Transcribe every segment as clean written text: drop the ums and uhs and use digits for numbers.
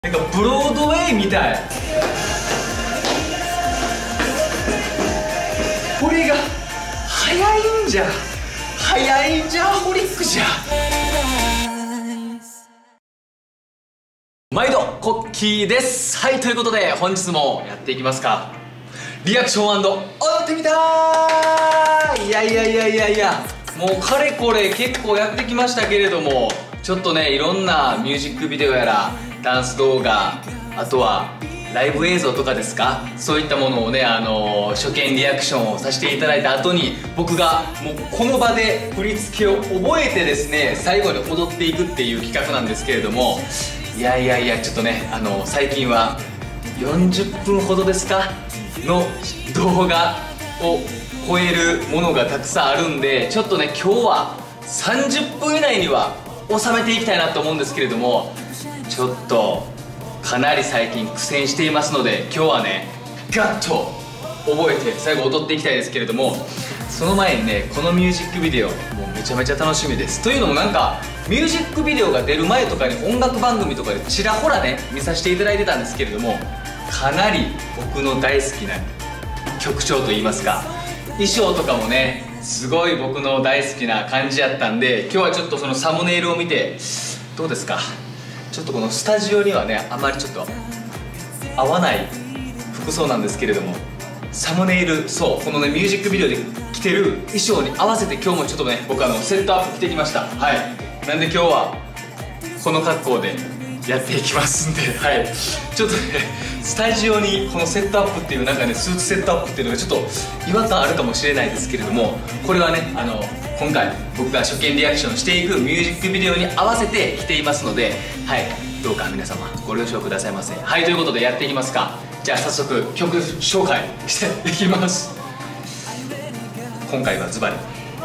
なんかブロードウェイみたい。これが早いんじゃホリックじゃ。毎度コッキーです。はい、ということで本日もやっていきますか。リアクション&踊ってみたー。いやもうかれこれ結構やってきましたけれども、ちょっとねいろんなミュージックビデオやらダンス動画、あとはライブ映像とかですか、そういったものをね初見リアクションをさせていただいた後に、僕がもうこの場で振り付けを覚えてですね、最後に踊っていくっていう企画なんですけれども、いやちょっとね最近は40分ほどですかの動画を超えるものがたくさんあるんで、ちょっとね今日は30分以内には収めていきたいなと思うんですけれども、ちょっとかなり最近苦戦していますので、今日はねガッと覚えて最後踊っていきたいですけれども、その前にねこのミュージックビデオもうめちゃめちゃ楽しみです。というのもなんかミュージックビデオが出る前とかに音楽番組とかでちらほらね見させていただいてたんですけれども、かなり僕の大好きな曲調といいますか、衣装とかもねすごい僕の大好きな感じやったんで、今日はちょっとそのサムネイルを見てどうですか、ちょっとこのスタジオにはねあまりちょっと合わない服装なんですけれども、サムネイル、そうこのねミュージックビデオで着てる衣装に合わせて今日もちょっとね僕セットアップ着てきました。はい、なんで今日はこの格好でやっていきますんで、はい、ちょっとねスタジオにこのセットアップっていうなんかねスーツセットアップっていうのがちょっと違和感あるかもしれないですけれども、これはね今回僕が初見リアクションしていくミュージックビデオに合わせて着ていますので、はい、どうか皆様ご了承くださいませ。はい、ということでやっていきますか。じゃあ早速曲紹介していきます。今回はズバリ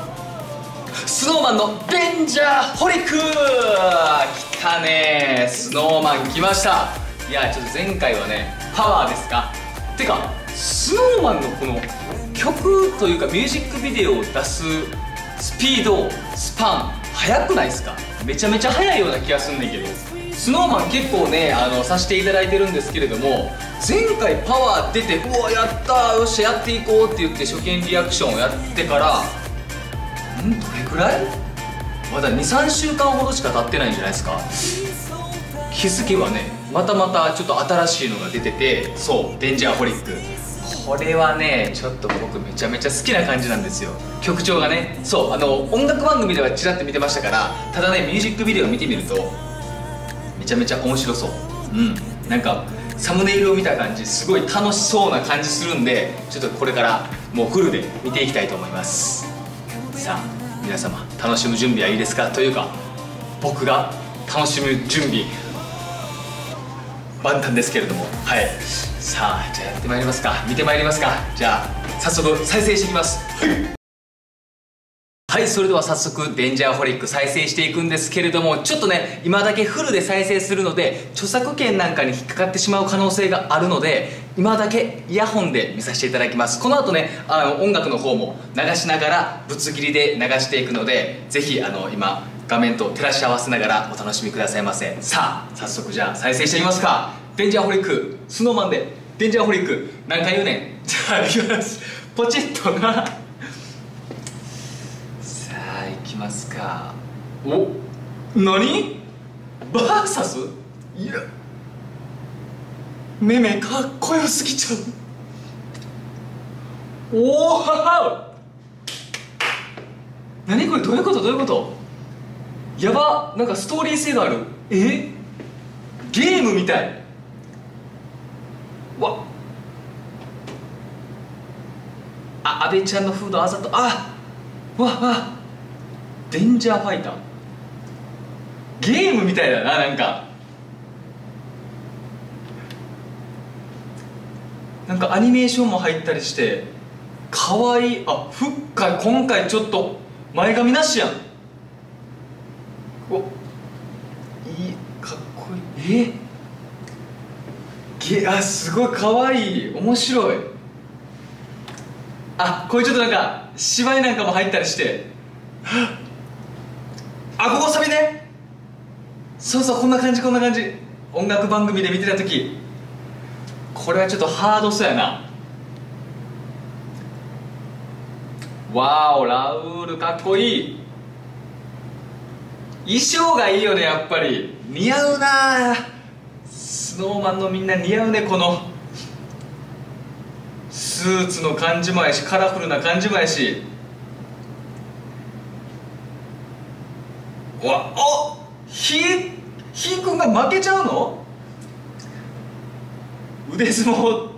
SnowMan のデンジャーホリック。来たねー、SnowMan来ました。いやちょっと前回はねパワーですか、てか SnowMan のこの曲というかミュージックビデオを出すスピードスパン速くないですか。めちゃめちゃ速いような気がすんねんけど、 SnowMan 結構ねさせていただいてるんですけれども、前回パワー出てうわやったーよっしゃやっていこうって言って初見リアクションをやってからどれくらい、まだ 2,3 週間ほどしか経ってないんじゃないですか。気づけばねまたちょっと新しいのが出てて、そうデンジャーホリック、これはねちょっと僕めちゃめちゃ好きな感じなんですよ。曲調がね、そう音楽番組ではちらっと見てましたから、ただねミュージックビデオ見てみるとめちゃめちゃ面白そう。なんかサムネイルを見た感じすごい楽しそうな感じするんで、ちょっとこれからもうフルで見ていきたいと思います。さあ皆様楽しむ準備はいいですか、というか僕が楽しむ準備万端ですけれども、はい、さあじゃあやってまいりますか、見てまいりますか。じゃあ早速再生していきます。はい、それでは早速デンジャーホリック再生していくんですけれども、ちょっとね今だけフルで再生するので著作権なんかに引っかかってしまう可能性があるので、今だけイヤホンで見させていただきます。この後ね音楽の方も流しながらぶつ切りで流していくので、ぜひ今画面と照らし合わせながらお楽しみくださいませ。さあ早速じゃあ再生してみますか。デンジャーホリック、SnowManでデンジャーホリック、何回言うねん。じゃあいきます、ポチッとな。さあいきますか。お、何バーサス、いやめめかっこよすぎちゃう。おお何これ、どういうことやば、なんかストーリー性がある。ゲームみたい。わ阿部ちゃんのフードあざと、デンジャーファイター、ゲームみたいだな。なんかアニメーションも入ったりしてかわいい。今回ちょっと前髪なしやん。お、いい、かっこいい。すごいかわいい、面白い。これちょっとなんか芝居なんかも入ったりして、ここサビね。そうこんな感じ。 音楽番組で見てた時、これはちょっとハードそうやな。わーお、ラウールかっこいい。衣装がいいよね、やっぱり似合うな。スノーマンのみんな似合うね。このスーツの感じもやし、カラフルな感じもやし。ひーくんが負けちゃうの？腕相撲、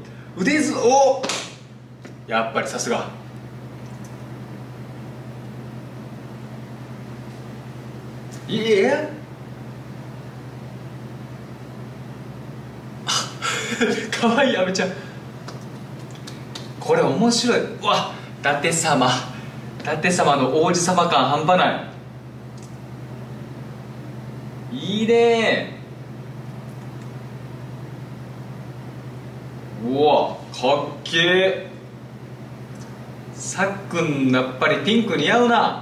やっぱりさすが。いやかわいい阿部ちゃん。これ面白い。うわ、舘様の王子様感半端ない。いいね。うわ、かっけえ。さっくんやっぱりピンク似合うな。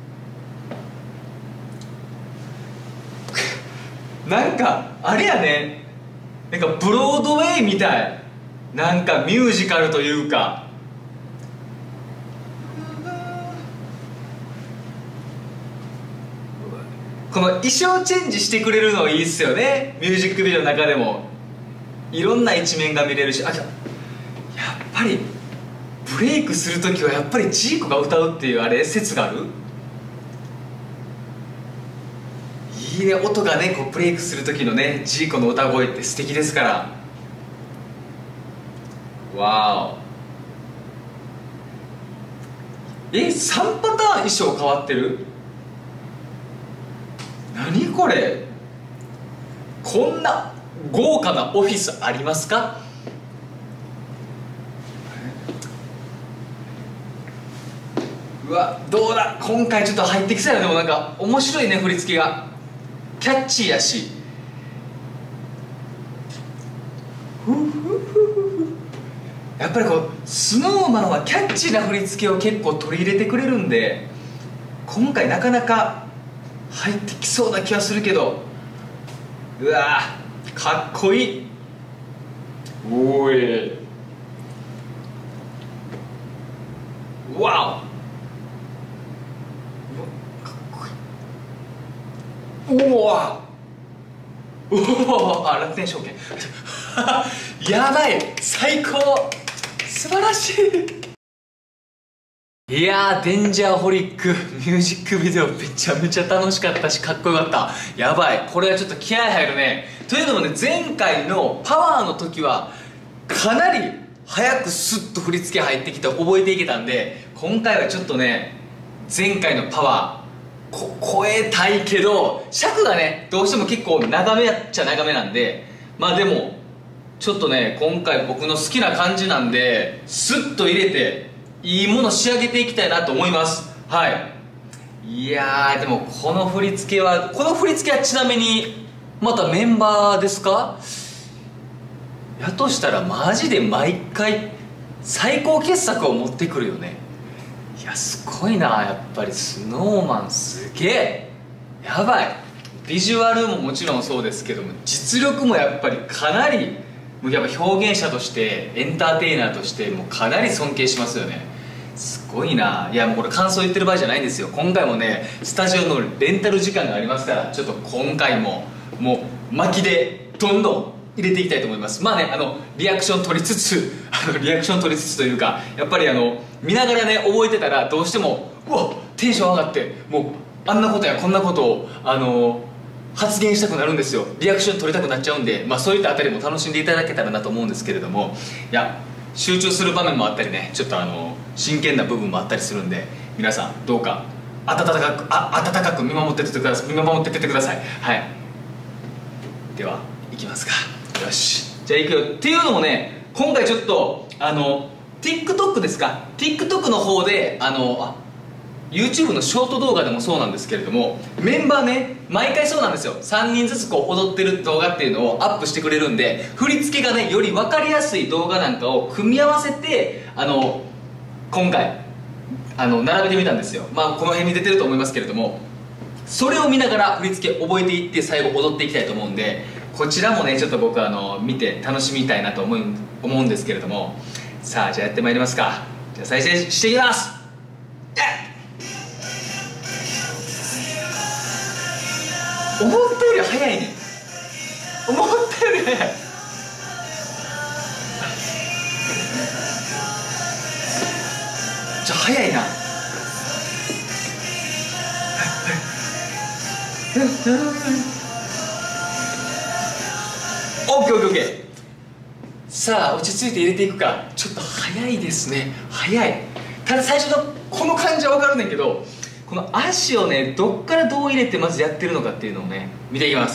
なんかあれやね、なんかブロードウェイみたい、なんかミュージカルというか。この衣装チェンジしてくれるのいいっすよね。ミュージックビデオの中でもいろんな一面が見れるし、やっぱりブレイクする時はやっぱりジーコが歌うっていうあれ説がある。いいね、音がね、こうブレイクする時のね、ジーコの歌声って素敵ですから。わーお。3パターン衣装変わってる。何これ、こんな豪華なオフィスありますか？うわ、どうだ、今回ちょっと入ってきそうやな。でもなんか面白いね、振り付けがキャッチーやし。やっぱりこうスノーマンはキャッチーな振り付けを結構取り入れてくれるんで、今回なかなか入ってきそうな気はするけど。うわー、かっこいい。おーい、わお、おお、楽天証券やばい、最高、素晴らしい。いやー、デンジャーホリックミュージックビデオめちゃめちゃ楽しかったし、かっこよかった。やばい、これはちょっと気合入るね。というのもね、前回のパワーの時はかなり早くスッと振り付け入ってきて覚えていけたんで、今回はちょっとね、前回のパワー超えたいけど、尺がねどうしても結構長めやっちゃ長めなんで、まあでもちょっとね、今回僕の好きな感じなんで、スッと入れていいもの仕上げていきたいなと思います。はい。いやー、でもこの振り付けはちなみにまたメンバーですか？やとしたらマジで毎回最高傑作を持ってくるよね。いや、すごいな。やっぱりスノーマンすげえ、やばい。ビジュアルももちろんそうですけども、実力もやっぱりかなり、もうやっぱ表現者としてエンターテイナーとしてもうかなり尊敬しますよね。すごいな。いや、もうこれ感想言ってる場合じゃないんですよ。今回もね、スタジオのレンタル時間がありますから、ちょっと今回ももう巻きでどんどん入れていきたいと思います。まあね、リアクション取りつつというか、やっぱり見ながらね覚えてたら、どうしてもうわテンション上がって、もうあんなことやこんなことを発言したくなるんですよ。リアクション取りたくなっちゃうんで、まあそういったあたりも楽しんでいただけたらなと思うんですけれども、いや、集中する場面もあったりね、ちょっと真剣な部分もあったりするんで、皆さんどうか温かく見守っててください。はい。ではいきますか。よし、じゃあいくよ。っていうのもね、今回ちょっとTikTok ですか、 TikTok の方でYouTube のショート動画でもそうなんですけれども、メンバーね毎回そうなんですよ、3人ずつこう踊ってる動画っていうのをアップしてくれるんで、振り付けがねより分かりやすい動画なんかを組み合わせて今回並べてみたんですよ。まあこの辺に出てると思いますけれども、それを見ながら振り付け覚えていって最後踊っていきたいと思うんで、 こちらもねちょっと僕見て楽しみたいなと思うんですけれども、さあじゃあやってまいりますか。じゃあ再生していきます。思ったより早いね。思ったより早い。早いな。オッケーオッケーオッケー。さあ落ち着いて入れていくか。ちょっと早いですね。早い。ただ最初のこの感じは分かるねんけど、この足をねどっからどう入れてまずやってるのかっていうのをね見ていきます。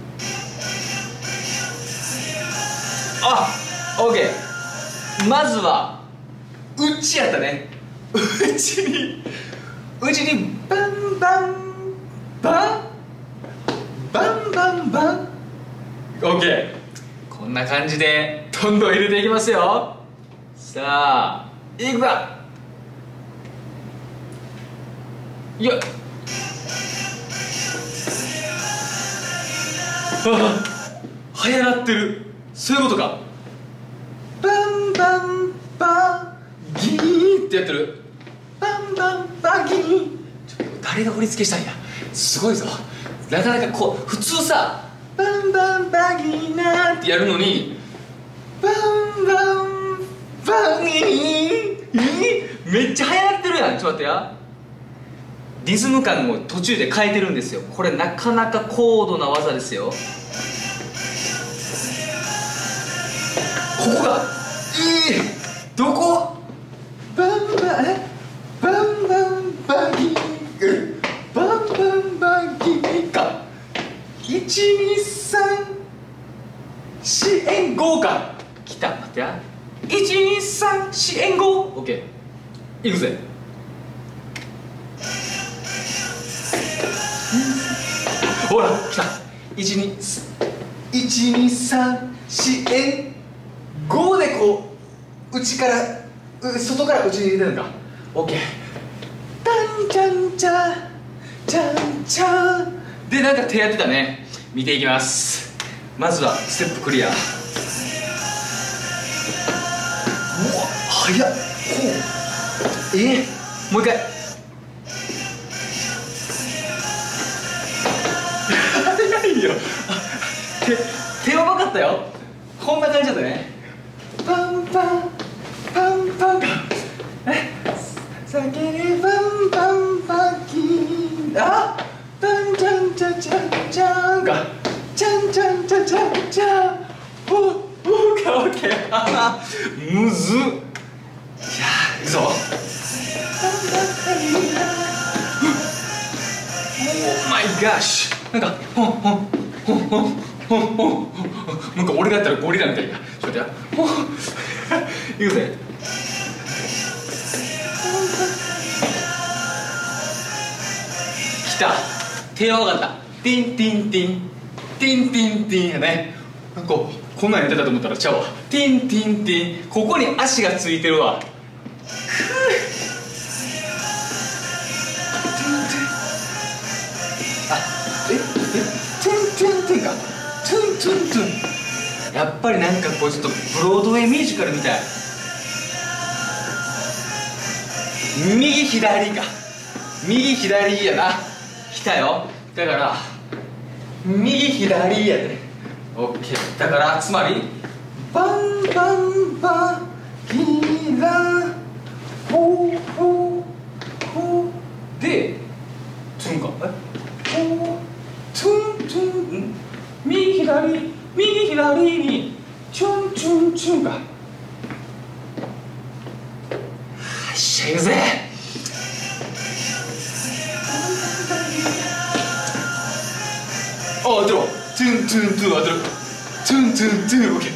あ、オッケー。まずは内やったね。内にバンバンバンバンバンバン。オッケー。こんな感じでどんどん入れていきますよ。さあいくか。いや、あ、早なってる。そういうことか。バンバンバギーってやってる。バンバンバギー。誰が振り付けしたんや。すごいぞ。なかなかこう普通さバンバンバギーなーってやるのにバンバンバギー、めっちゃ速なってるやん。ちょっと待ってや。リズム感を途中で変えてるんですよ。これなかなか高度な技ですよ。ここがどこ。バンバンバンバンバギー、バンバンバギーか。12345か。きた。待ってや。12345。オッケー。いくぜ。ほらきた。12345でこう内から外から内に入れてるのか。オッケー。タンチャンチャチャンチャンでなんか手やってたね。見ていきます。まずはステップクリア。うわ早っ。こうもう一回。早いよ。手は分かったよ。こんな感じだったね。パンパンパンパンか。先にバンバンバキーン。あ、タンチャンチャチャンチャンか。チャンチャンチャチャンチャン。オッケーオッケー。むずっ。いやーいくぞ。オーマイガッシュ。なんかなんか俺がやったらゴリラみたいな。ちょっとや。いくぜ。きた。手は分かった。ティンティンティンティンティンティンやね。なんかこんなんやってたと思ったらちゃうわ。ティンティンティン。ここに足がついてるわ。トゥントゥントゥンか。トゥントゥントゥン。やっぱりなんかこうちょっとブロードウェイミュージカルみたい。右左か。右左やな。来たよ。だから右左やで。オッケー。だからつまりバンバンバギラホーホーホーでトゥンか。ホートゥントゥン。右左右左にチュンチュンチュンか。よっしゃ行くぜ。あ、当てろ。トゥントゥントゥン当てる。トゥントゥントゥン。オッケー。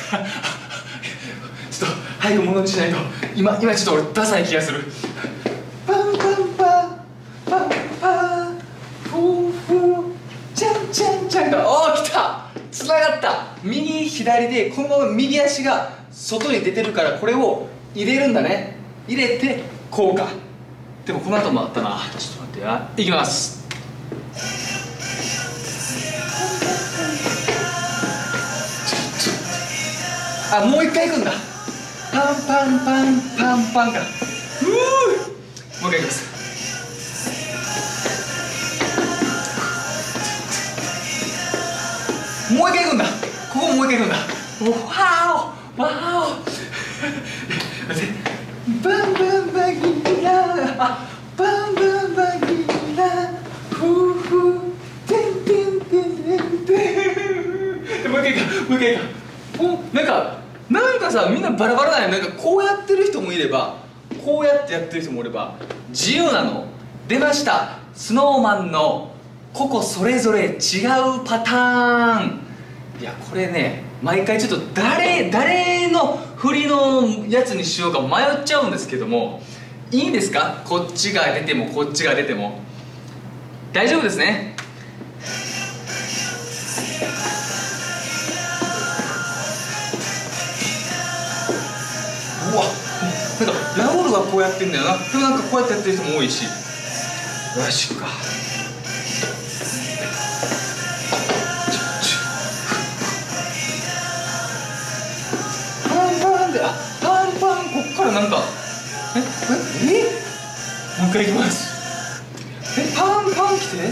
ちょっと早く物にしないと。今ちょっと俺ダサい気がする。パンパンパパンパンフーフーチャンチャンチャンか。おー来た。つながった。右左でこのまま右足が外に出てるからこれを入れるんだね。入れてこうか。でもこの後もあったな。ちょっと待ってや。いきます。 あ、もう一回いくんだ。パンパンパンパンパンから。もう一回いきます。もう一回いくんだ。ここもう一回いくんだ。わーおわーおバンバンバギラー、あ、バンバンバギラー、フーフーテンテンテンテンテン。もう一回いか、もう一回いか。なんかさ、みんなバラバラだよ。なんかこうやってる人もいれば、こうやってやってる人もいれば、自由なの出ました。スノーマンの個々それぞれ違うパターン。いや、これね、毎回ちょっと誰の振りのやつにしようか迷っちゃうんですけども、いいんですか？こっちが出てもこっちが出ても大丈夫ですね。うわ、なんかラオールがこうやってんだよな。でもなんかこうやってやってる人も多いし、よしか。あ、パンパン、こっからなんかもう一回いきます。パンパン来て、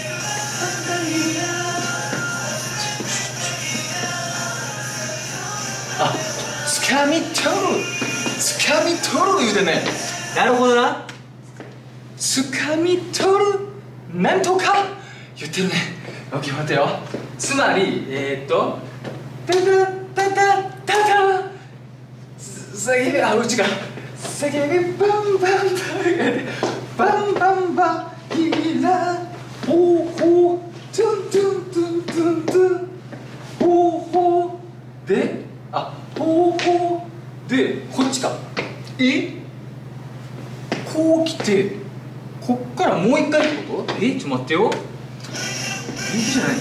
あ、つかみ取る言うてね。なるほどな、つかみ取るなんとか言ってるね。オッケー、待ってよ。つまりタタタタタタ叫び、あ、うちが叫びバンバンバンバンバンバンギラほうほうトゥントゥントゥントゥントゥンほうほうで、あ、ほうほうで、こっちか。こう来て、こっからもう一回ってこと？ちょっと待ってよ。いいじゃない。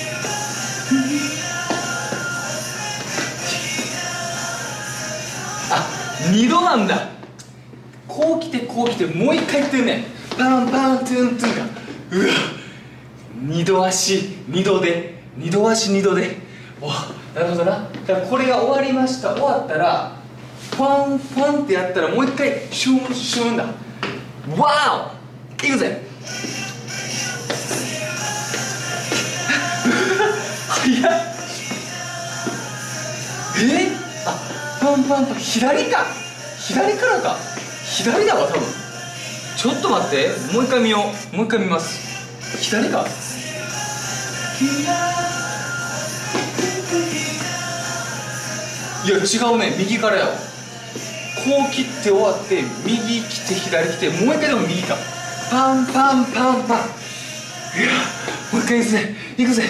あ、2度なんだ。こう来てこう来てもう一回言ってるね。パンパントゥントゥンが、うわ、二度足二度で、二度足二度で。お、なるほどな。だからこれが終わりました。終わったらパンパンってやったらもう一回シュンシュンだ。わお、いくぜ。早っ。あ、パンパンパン、左か、左からか、左だわ多分。ちょっと待って、もう一回見よう。もう一回見ます。左か。いや違うね、右からやわ。こう切って終わって右来て左来て、もう一回でも右か。パンパンパンパン。いや、もう一回ですね。いくぜ。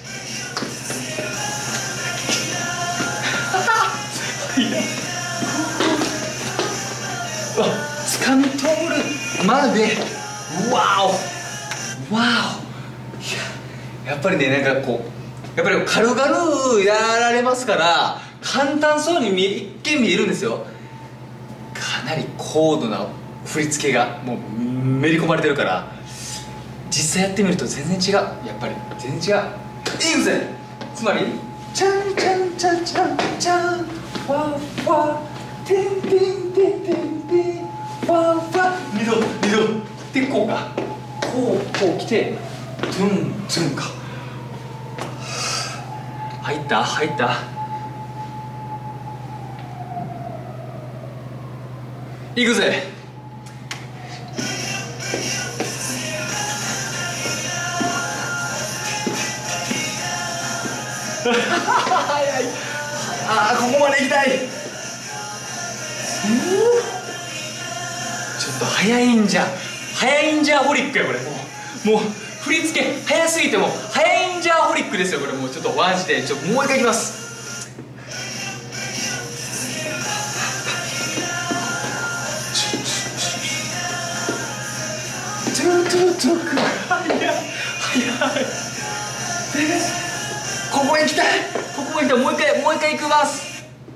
つかみ取るまで、わおわお。やっぱりね、なんかこう、やっぱり軽々やられますから簡単そうに一見見えるんですよ。かなり高度な振り付けがもうめり込まれてるから、実際やってみると全然違う。やっぱり全然違う。いいぜ。つまりチャンチャンチャンチャンチャンファファテンテンテンテンテンファファ、二度でこうか、こう来てトゥントゥンか。入ったいくぜ。早い。あー、ここまで行きたい。ちょっと早いんじゃホリックやこれ。もう振り付け早すぎても早いんじゃホリックですよこれ。もうちょっとマジでもう一回いきます。トゥトゥトゥク、早い。ここへ行きたい。もう一回行きます。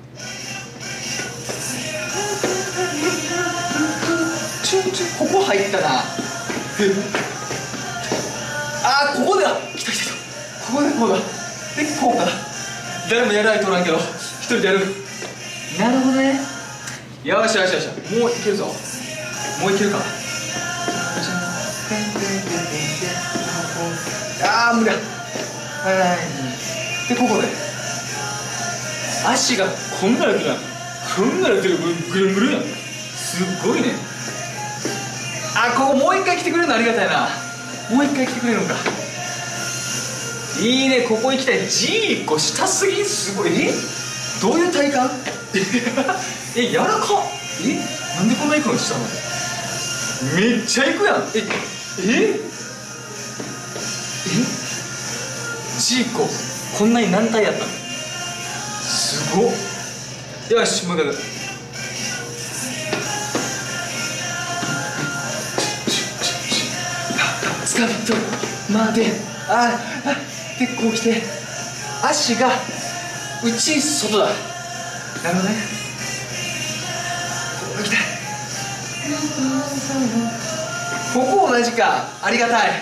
ここ入ったな。あー、ここだ。来た。ここだ。で、こうか。 誰もやらないとおらんけど一人でやる。なるほどね。よしよしよし、もういけるぞ。もういけるか。ああ無理だ。はいでここで足がこんなやってるやん。こんなやってる。ぐるんぐるんやん。すっごいね。あ、ここもう一回来てくれるのありがたいな。もう一回来てくれるのか。いいね、ここ行きたい。G1 個下すぎん。すごい。どういう体感柔らかっ。なんでこんな行くの下まで。めっちゃ行くやん。G1 個こんなに何体やったの。すごっ。よし、もう一回。つかみとまで、でこう来て足が内外だ。なるほどね。こう来た。ここ同じか。ありがたい。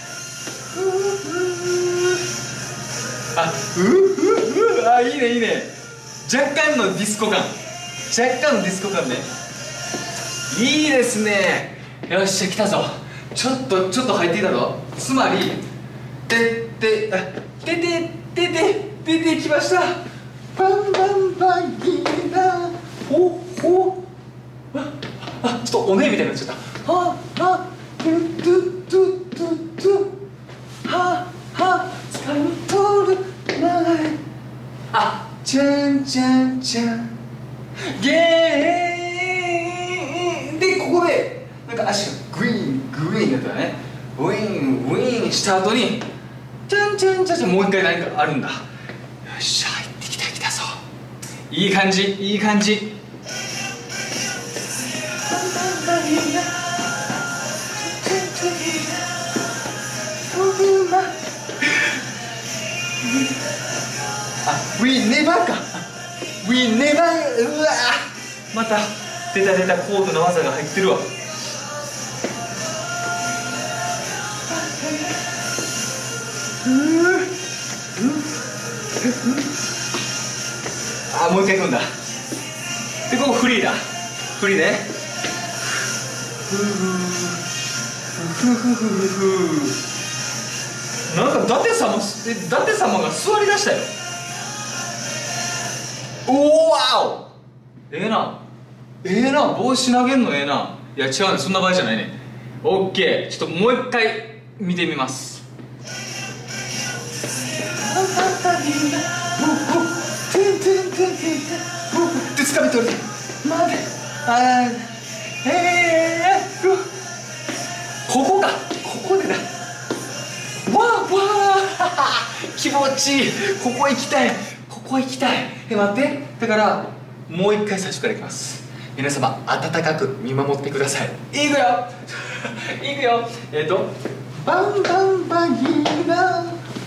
いいねいいね。若干のディスコ感。若干のディスコ感ね。いいですね。よっしゃ来たぞ。ちょっと入ってきたぞ。つまり出てきました。バンバンバンギーナほちょっとおねえみたいになっちゃった。トゥトゥトゥトゥトゥつかみ取る前ちゃんちゃんちゃんゲーでここでなんか足がグイーンになったよね。ウィーンした後にちゃんちゃんちゃんちゃん、もう一回何かあるんだ。よっしゃ入ってきたぞ。いい感じいい感じ。ウィネバーか。ウィネバー。うわまた出た高度な技が入ってるわ。もう一回行くんだ。でここフリーだ。フリーね。なんか舘様が座りだしたよ。おおわお。帽子投げんのいや違うね。そんな場合じゃないね。オッケー。ちょっともう一回見てみます。でつかみ取る。ここでだ。気持ちいい。ここ行きたい。待って。だからもう一回最初からいきます。皆様温かく見守ってください。いくよバンバンバギーナ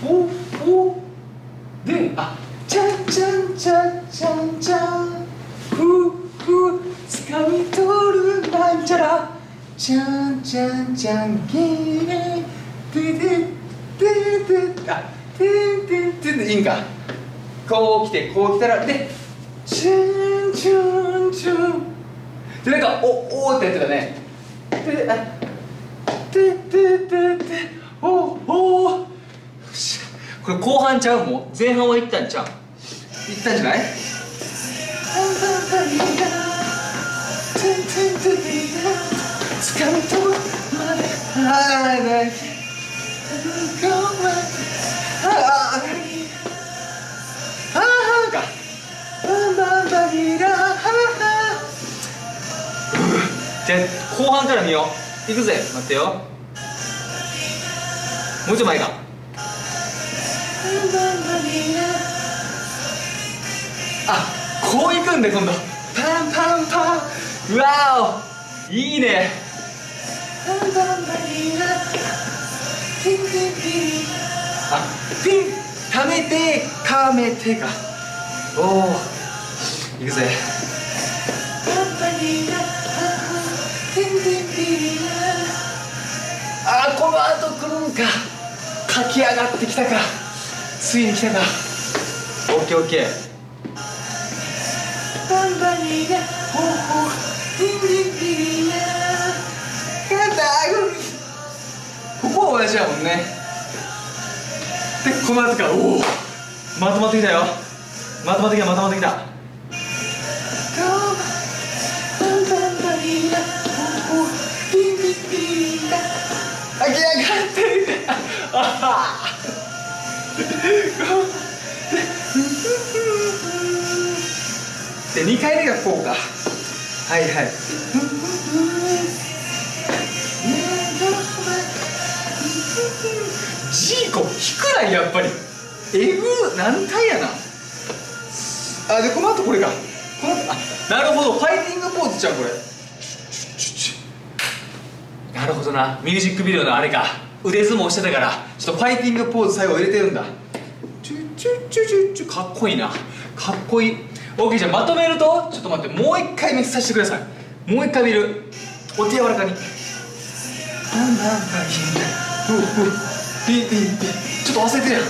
でちゃんちゃんちゃんちゃんちゃんつかみ取るなんちゃらちゃんちゃんちゃんゲーいいんか。こう来たらでチュンチュンチュンでなんかおってやってたね。よしこれ後半ちゃう。もう前半は行ったんちゃう。行ったんじゃない。つかみ取るまでじゃあ後半から見よう。いくぜ。待ってよ。もうちょい前か。こういくんで今度。パンパンパン。うわおいいね。ピンためてかめてか。おおいくぜ。この後来るんか。駆け上がってきたか。ついに来たか。おオッケーオッケー。バンバニーがほほリリリラここは同じやもんね。でこの後からおおまとまってきたよ。まとまってきたまとまってきた。あき上がってるで2回目がこうか。はいはい。ジーコ低ないやっぱり。えぐ何回やな。あでこの後これか。この後なるほどファイティングポーズちゃうこれ。なるほどな。ミュージックビデオのあれか。腕相撲してたからちょっとファイティングポーズ最後入れてるんだ。かっこいいな。かっこいい。OK じゃあまとめるとちょっと待ってもう一回見させてください。もう一回見る。お手柔らかに。ちょっと忘れてるやん。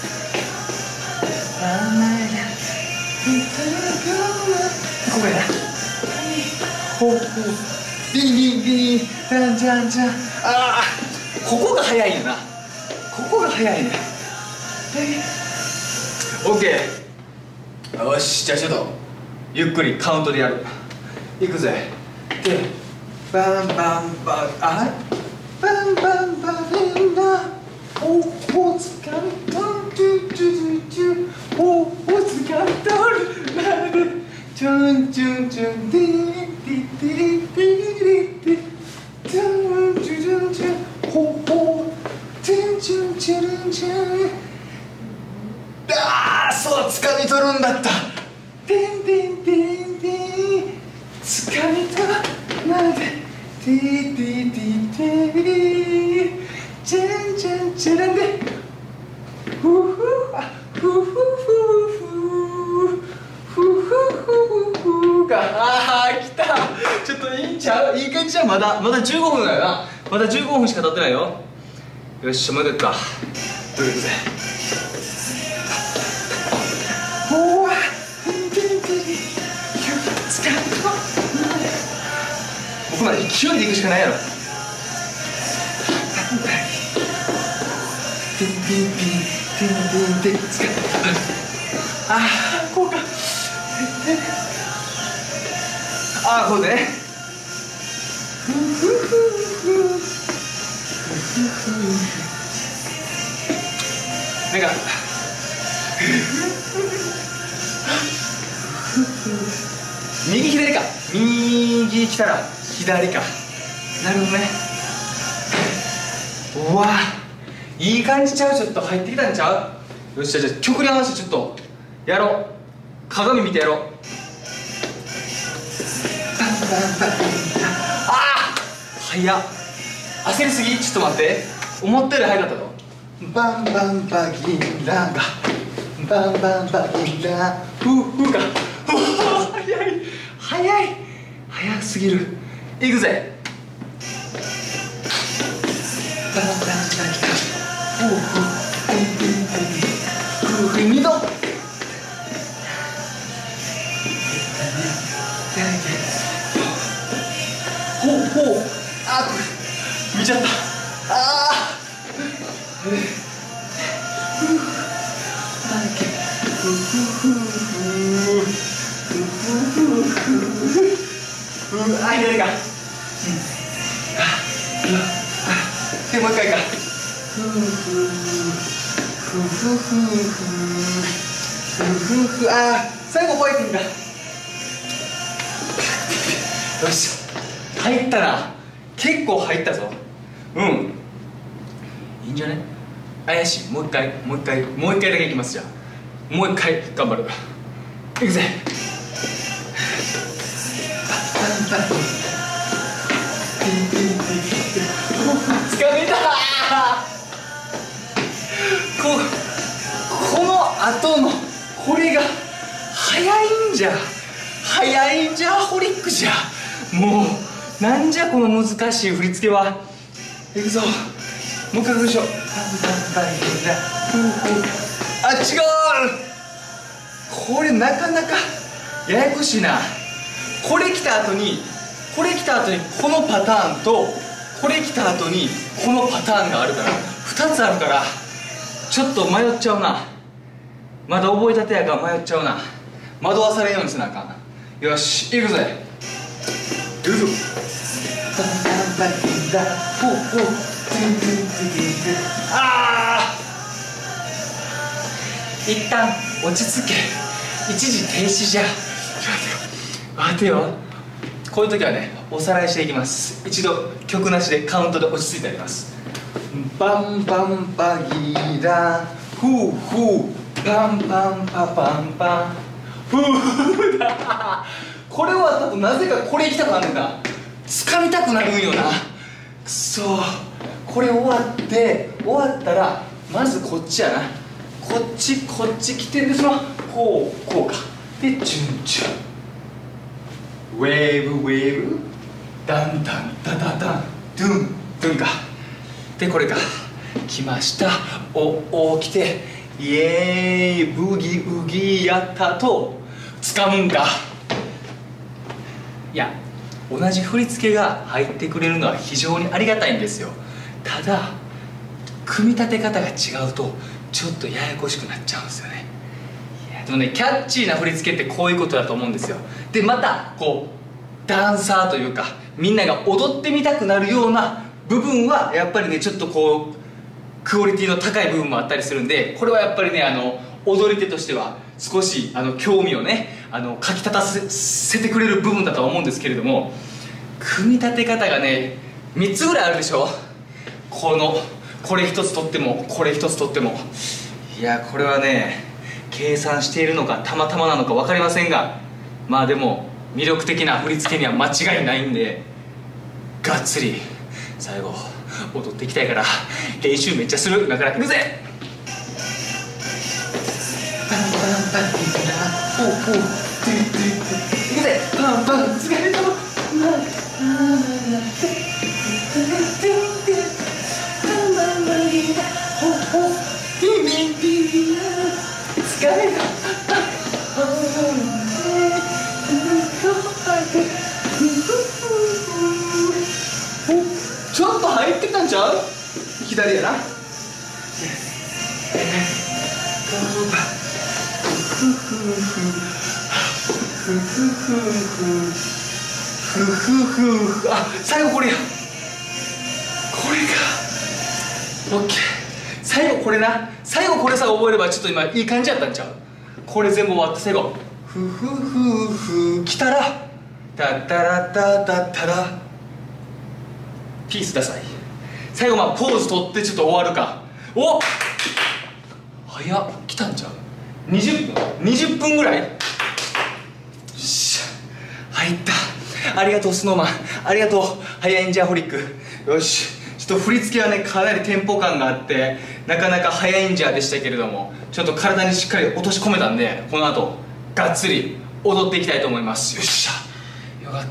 ここやな。ほうほうビンビンビンじゃんじゃんじゃん。ああここが早いよな。ここが早いね。OK よしじゃあちょっとゆっくりカウントでやる。いくぜ。でバンバンバンあバンバンバンリンダおつかみとんトゥトゥトゥおつかみとるなるチュンチュンチュンディディディディディチュンチュンチュンチュンほほチュンチュンチュンチュン。ああそうつかみ取るんだった。テンテンテンテンつかみ取らないでティティティティチェンチェンチェレンでフフあフフフフフフフがあー来た。ちょっといいんちゃう。いい感じじゃん。まだ15分だよな。まだ15分しか経ってないよ。よしもう一回か。どういうことでおわ僕まで勢いでいくしかないやろ。ティンティンティンティンティンティン使ってああこうかああこうでねなんか右左か。右来たら左か。なるほどね。うわいい感じちゃう。ちょっと入ってきたんちゃう。よしじゃあ曲に合わせてちょっとやろう。鏡見てやろう。ああ早っ。焦りすぎ。ちょっと待って。思ったより早かったぞ。バンバンバギンランがバンバンバギンランフーか早い早い早すぎる。いくぜ。バンバンバギンフーフー2度ほうほうあこれ見ちゃったあああ左かでもう一回かあ最後覚えてんだ。よし入ったな。結構入ったぞ。うんいいんじゃね。怪しい。もう一回だけいきます。じゃあもう一回頑張る。いくぜ。つかめたこの後のこれが早いんじゃホリックじゃ。もうなんじゃこの難しい振り付けは。いくぞもう一回振りしよう。あ違うこれなかなかややこしいな。これ来た後にこのパターンとこれ来た後にこのパターンがあるから2つあるからちょっと迷っちゃうな。まだ覚えたてやから迷っちゃうな。惑わされんようにせなあかん。よし行くぜ。行くぞ。あー一旦落ち着け。一時停止じゃ。待てよ。こういう時はねおさらいしていきます。一度曲なしでカウントで落ち着いてあります。バンバンパギラフーフーパンパンパパンパンフーだ。これは多分なぜかこれ行きたくなるんだ。掴みたくなるんよな。くそ。これ終わったらまずこっちやな。こっち来てでそのこうかでチュンチュンウェーブウェーブダンダンダダダンドゥンドゥンかでこれか来ました。来てイエーイブギウギやったと掴むんだ。いや同じ振り付けが入ってくれるのは非常にありがたいんですよ。ただ組み立て方が違うとちょっとややこしくなっちゃうんですよね。でもねキャッチーな振り付けってこういうことだと思うんですよ。でまたこうダンサーというかみんなが踊ってみたくなるような部分はやっぱりねちょっとこうクオリティの高い部分もあったりするんで、これはやっぱりね踊り手としては少し興味をねかきたたせてくれる部分だとは思うんですけれども、組み立て方がね3つぐらいあるでしょ。これ一つとってもこれ一つとっても、いやこれはね計算しているのかたまたまなのか分かりませんが、まあでも魅力的な振り付けには間違いないんでがっつり最後踊っていきたいから練習めっちゃする。だから行くぜ。パンパンパンピラポーポー行くぜ。パンパン疲れた。疲れた。ちょっと入ってたんちゃう？左やな。あ、最後これや。これか。オッケー。最後これな。最後これさ覚えればちょっと今いい感じやったんちゃう？これ全部終わって最後フフフフ来たらタタラタタタラピースダサい。最後ポーズ取ってちょっと終わるか。おっ早っ来たんちゃう？20分ぐらい。よし入った。ありがとうスノーマン、ありがとうハイエンジャーホリック。よしちょっと振り付けはねかなりテンポ感があってなかなかハイエンジャーでしたけれども、ちょっと体にしっかり落とし込めたんでこの後がっつり踊っていきたいと思います。よっしゃよかった。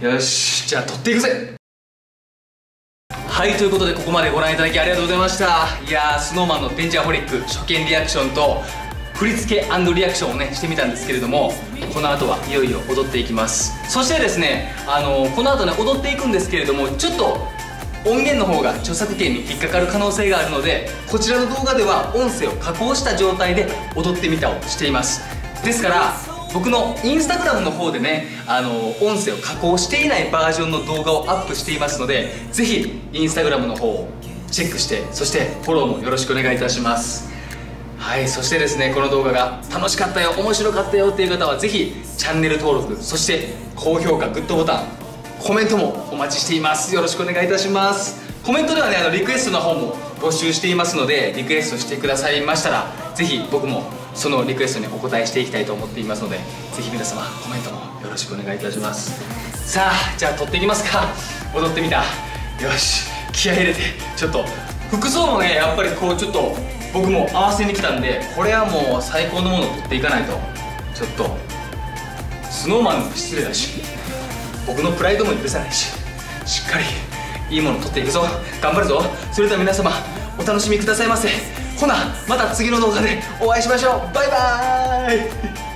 よしじゃあ撮っていくぜ。はい、ということでここまでご覧いただきありがとうございました。いやー SnowMan のデンジャーホリック初見リアクションと振り付け&リアクションをねしてみたんですけれども、この後はいよいよ踊っていきます。そしてですねこの後ね踊っていくんですけれども、ちょっと音源の方が著作権に引っかかる可能性があるので、こちらの動画では音声を加工した状態で踊ってみたをしています。ですから僕のインスタグラムの方でね音声を加工していないバージョンの動画をアップしていますので、ぜひインスタグラムの方をチェックして、そしてフォローもよろしくお願いいたします。はい、そしてですねこの動画が楽しかったよ面白かったよっていう方はぜひチャンネル登録、そして高評価グッドボタン、コメントもお待ちしています。よろしくお願いいたします。コメントではねリクエストの方も募集していますので、リクエストしてくださいましたらぜひ僕もそのリクエストにお答えしていきたいと思っていますので、ぜひ皆様コメントもよろしくお願いいたします。さあじゃあ撮っていきますか。踊ってみた。よし気合い入れて、ちょっと服装もねやっぱりこうちょっと僕も合わせに来たんで、これはもう最高のものを撮っていかないとちょっとSnowManにも失礼だし僕のプライドも許さないし、しっかりいいもの撮っていくぞ。頑張るぞ。それでは皆様お楽しみくださいませ。ほなまた次の動画でお会いしましょう。バイバーイ。 ーイ。